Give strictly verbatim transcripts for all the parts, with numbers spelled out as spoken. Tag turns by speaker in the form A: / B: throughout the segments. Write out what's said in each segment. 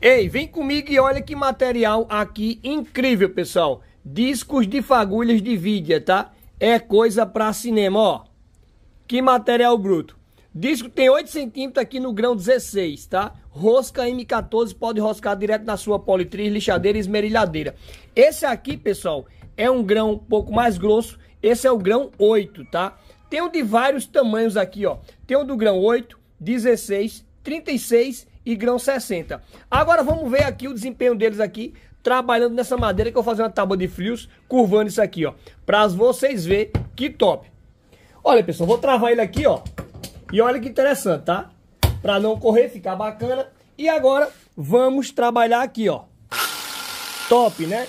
A: Ei, vem comigo e olha que material aqui incrível, pessoal. Discos de fagulhas de vidia, tá? É coisa pra cinema, ó. Que material bruto. Disco tem oito centímetros aqui no grão dezesseis, tá? Rosca M quatorze, pode roscar direto na sua politriz, lixadeira e esmerilhadeira. Esse aqui, pessoal, é um grão um pouco mais grosso. Esse é o grão oito, tá? Tem um de vários tamanhos aqui, ó. Tem um do grão oito, dezesseis, trinta e seis e grão sessenta. Agora vamos ver aqui o desempenho deles aqui, trabalhando nessa madeira, que eu vou fazer uma tábua de frios, curvando isso aqui, ó. Pra vocês verem que top. Olha, pessoal, vou travar ele aqui, ó. E olha que interessante, tá? Pra não correr, ficar bacana. E agora vamos trabalhar aqui, ó. Top, né?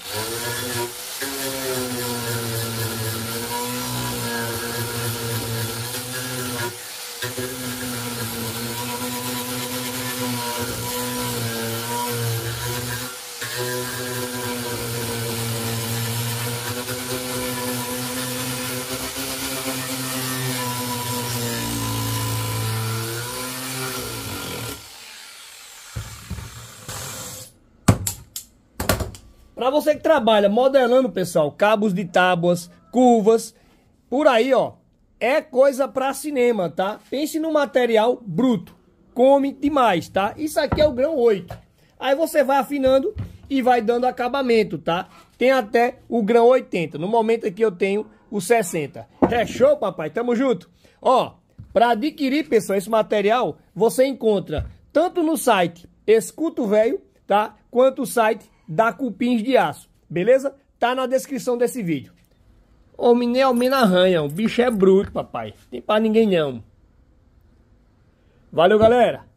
A: Para você que trabalha modelando, pessoal, cabos de tábuas, curvas, por aí, ó, é coisa para cinema, tá? Pense no material bruto, come demais, tá? Isso aqui é o grão oito. Aí você vai afinando e vai dando acabamento, tá? Tem até o grão oitenta. No momento aqui eu tenho o sessenta. É show, papai? Tamo junto. Ó, para adquirir, pessoal, esse material, você encontra tanto no site Escuto Velho, tá? Quanto o site da Cupins de Aço, beleza? Tá na descrição desse vídeo. Homem nem almena arranha, o bicho é bruto, papai. Tem pra ninguém não. Valeu, galera!